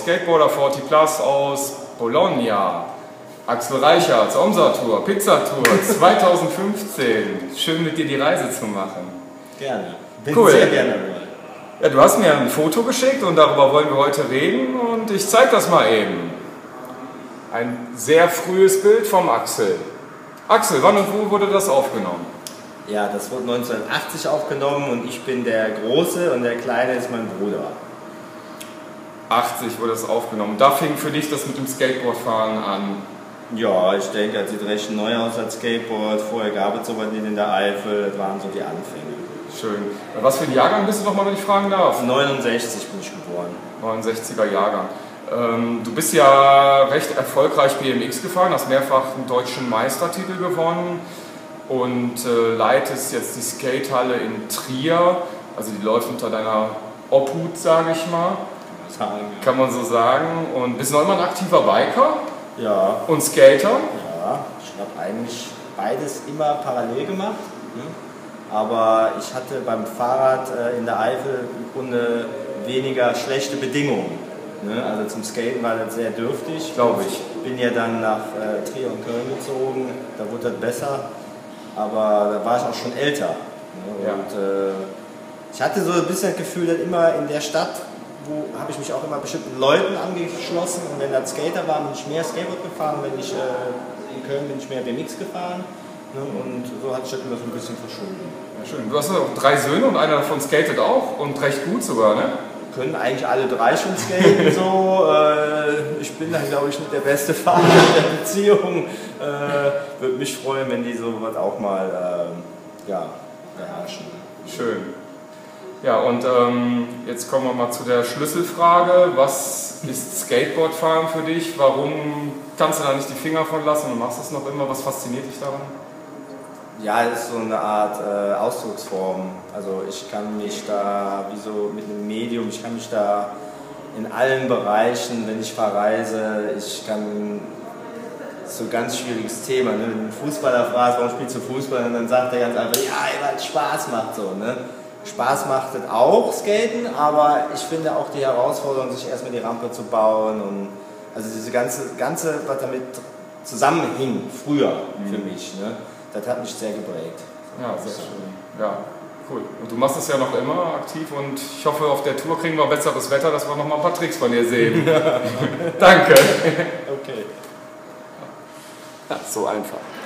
Skateboarder 40 Plus aus Bologna. Axel Reichertz, Omsa-Tour, Pizza-Tour 2015. Schön mit dir die Reise zu machen. Gerne. Bin cool. Sehr gerne. Ja, du hast mir ein Foto geschickt und darüber wollen wir heute reden und ich zeige das mal eben. Ein sehr frühes Bild vom Axel. Axel, wann und wo wurde das aufgenommen? Ja, das wurde 1980 aufgenommen und ich bin der Große und der Kleine ist mein Bruder. 80 wurde das aufgenommen. Da fing für dich das mit dem Skateboardfahren an? Ja, ich denke, das sieht recht neu aus als Skateboard. Vorher gab es sowas nicht in der Eifel, das waren so die Anfänge. Schön. Was für ein Jahrgang bist du nochmal, wenn ich fragen darf? 69 bin ich geboren. 69er Jahrgang. Du bist ja recht erfolgreich BMX gefahren, hast mehrfach einen deutschen Meistertitel gewonnen und leitest jetzt die Skatehalle in Trier. Also die läuft unter deiner Obhut, sage ich mal. Kann man so sagen. Und bist du noch immer ein aktiver Biker? Ja. Und Skater? Ja, ich habe eigentlich beides immer parallel gemacht. Ne? Aber ich hatte beim Fahrrad in der Eifel im Grunde weniger schlechte Bedingungen. Ne? Also zum Skaten war das sehr dürftig. Glaube ich. Bin ja dann nach Trier und Köln gezogen, da wurde das besser. Aber da war ich auch schon älter. Ne? Ja. Und ich hatte so ein bisschen das Gefühl, dass immer in der Stadt, wo habe ich mich auch immer bestimmten Leuten angeschlossen und wenn das Skater war, bin ich mehr Skateboard gefahren, wenn ich in Köln bin ich mehr BMX gefahren, ne? Und so hat sich das immer so ein bisschen verschoben. Ja, schön. Du hast auch 3 Söhne und einer davon skatet auch und recht gut sogar, ne? Können eigentlich alle 3 schon skaten, so. Ich bin dann, glaube ich, nicht der beste Vater in der Beziehung. Würde mich freuen, wenn die sowas auch mal ja, beherrschen. Schön. Ja, und jetzt kommen wir mal zu der Schlüsselfrage. Was ist Skateboardfahren für dich? Warum kannst du da nicht die Finger von lassen und machst es noch immer? Was fasziniert dich daran? Ja, es ist so eine Art Ausdrucksform. Also ich kann mich da, wie so mit einem Medium, ich kann mich da in allen Bereichen, wenn ich verreise, ich kann, das ist so ein ganz schwieriges Thema. Ne? Wenn ein Fußballer fragt, warum spielst du Fußball? Und dann sagt er ganz einfach, ja, weil es Spaß macht so. Ne? Spaß macht es auch, Skaten, aber ich finde auch die Herausforderung, sich erstmal die Rampe zu bauen und also diese ganze was damit zusammenhing früher für mich, ne? Das hat mich sehr geprägt. Ja, sehr schön. Ja, cool. Und du machst es ja noch immer aktiv und ich hoffe, auf der Tour kriegen wir besseres Wetter, dass wir noch mal ein paar Tricks von dir sehen. Danke. Okay. Ja, so einfach.